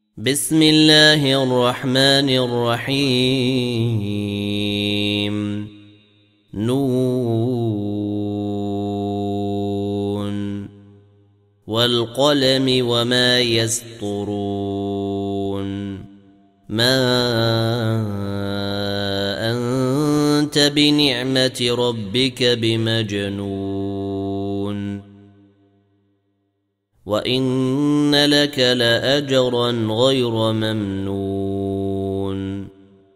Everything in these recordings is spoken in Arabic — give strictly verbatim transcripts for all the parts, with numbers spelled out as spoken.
بسم الله الرحمن الرحيم نون والقلم وما يسطرون ما أنت بنعمة ربك بمجنون وإن لك لأجرا غير ممنون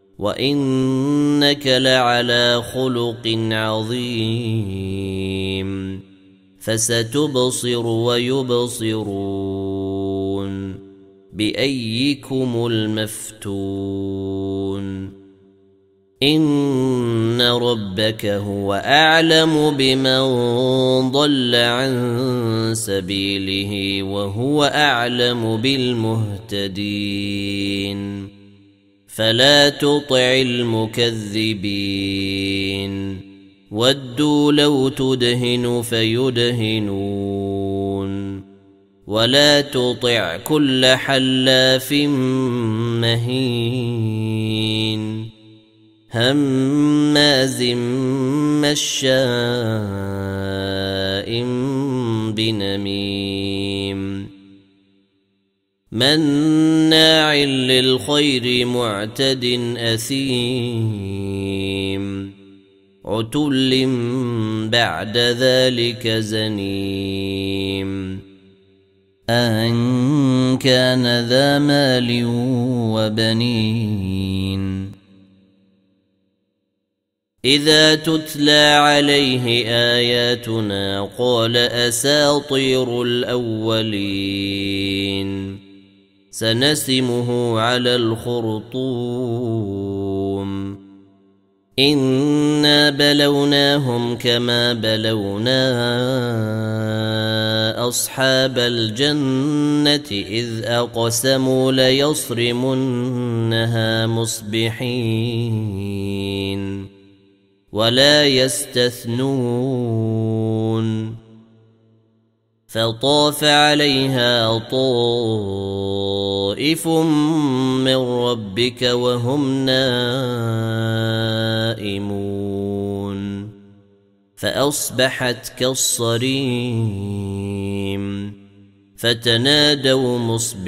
وإنك لعلى خلق عظيم فستبصر ويبصرون بأيكم المفتون إن ربك هو أعلم بمن ضل عن سبيله وهو أعلم بالمهتدين فلا تطع المكذبين ودوا لو تدهن فيدهنون ولا تطع كل حلاف مهين هماز مشاء بنميم مناع للخير معتد أثيم عتل بعد ذلك زنيم أن كان ذا مال وبنين إذا تتلى عليه آياتنا قال أساطير الأولين سنسمه على الخرطوم إنا بلوناهم كما بلونا أصحاب الجنة إذ أقسموا ليصرمنها مصبحين ولا يستثنون فطاف عليها طائف من ربك وهم نائمون فأصبحت كالصريم فتنادوا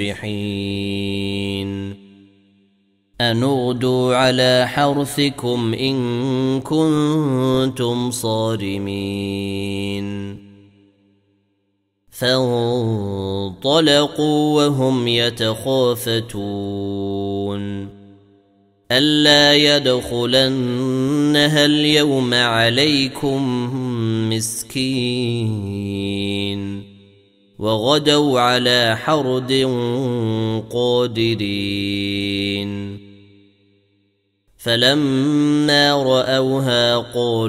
مصبحين أن اغدوا على حرثكم إن كنتم صارمين فانطلقوا وهم يتخافتون ألا يدخلنها اليوم عليكم مسكين وغدوا على حرد قادرين فلما رأوها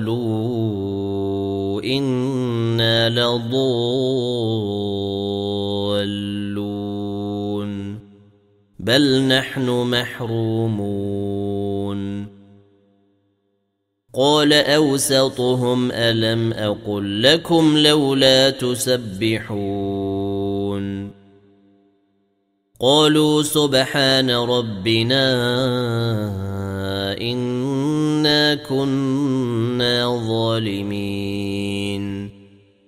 قالوا إنا لضالون بل نحن محرومون قال أوسطهم ألم أقل لكم لولا تسبحون قالوا سبحان ربنا إنا كنا ظالمين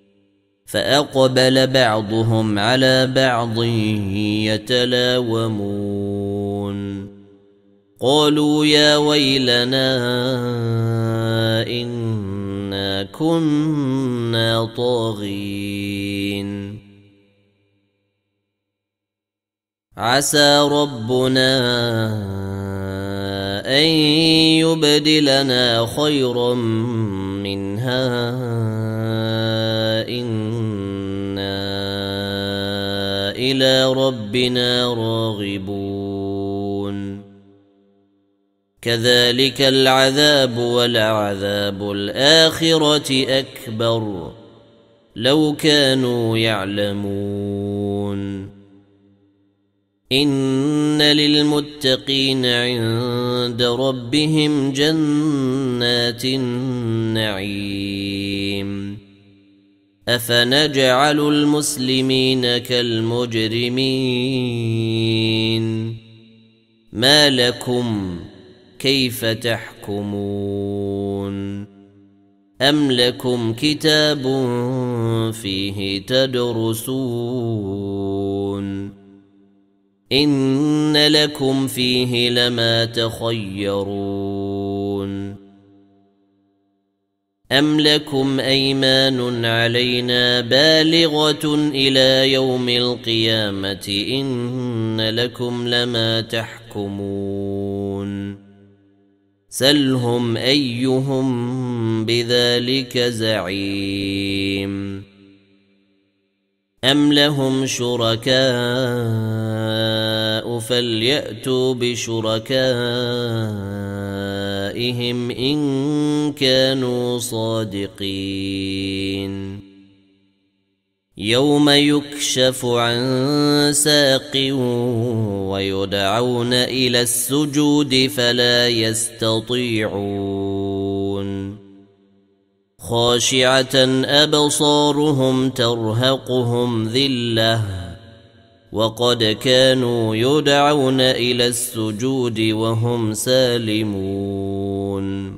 فأقبل بعضهم على بعض يتلاومون قالوا يا ويلنا إنا كنا طاغين عسى ربنا أن يبدلنا خيرا منها إنا إلى ربنا راغبون كذلك العذاب ولعذاب الآخرة أكبر لو كانوا يعلمون إن للمتقين عند ربهم جنات النعيم أفنجعل المسلمين كالمجرمين ما لكم كيف تحكمون أم لكم كتاب فيه تدرسون إن لكم فيه لما تخيرون أم لكم أيمان علينا بالغة إلى يوم القيامة إن لكم لما تحكمون سلهم أيهم بذلك زعيم أم لهم شركاء فليأتوا بشركائهم إن كانوا صادقين يوم يكشف عن ساق ويدعون إلى السجود فلا يستطيعون خاشعة أبصارهم ترهقهم ذلة وقد كانوا يدعون إلى السجود وهم سالمون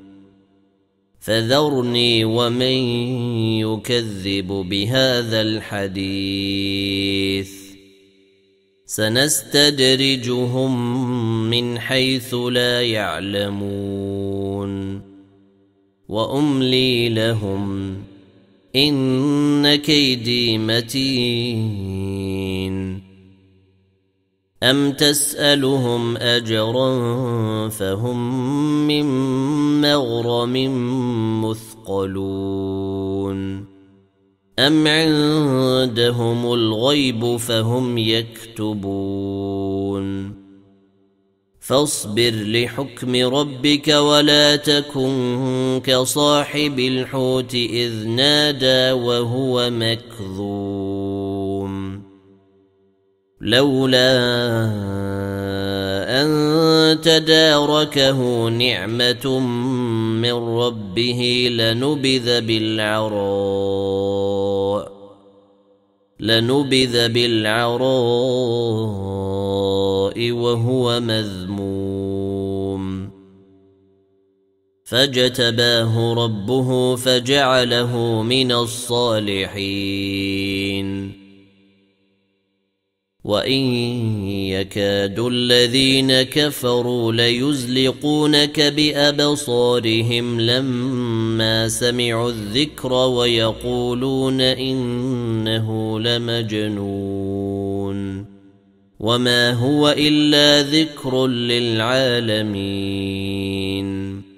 فذرني ومن يكذب بهذا الحديث سنستدرجهم من حيث لا يعلمون وأملي لهم إن كيدي متين أم تسألهم أجرا فهم من مغرم مثقلون أم عندهم الغيب فهم يكتبون فاصبر لحكم ربك ولا تكن كصاحب الحوت إذ نادى وهو مكظوم لولا أن تداركه نعمة من ربه لنبذ بالعراء لنبذ بالعراء وهو مذموم فاجتباه ربه فجعله من الصالحين وإن يكاد الذين كفروا ليزلقونك بأبصارهم لما سمعوا الذكر ويقولون إنه لمجنون وما هو إلا ذكر للعالمين